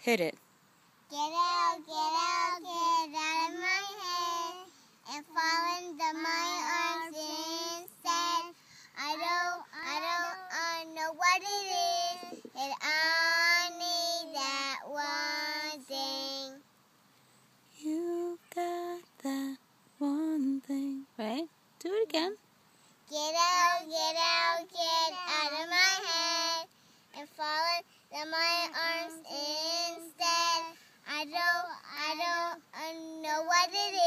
Hit it. Get out of my head and fall into my arms instead. I don't know what it is, and I need that one thing. You got that one thing. Right? Do it again. Get out of my head and fall into my arms instead. I don't know what it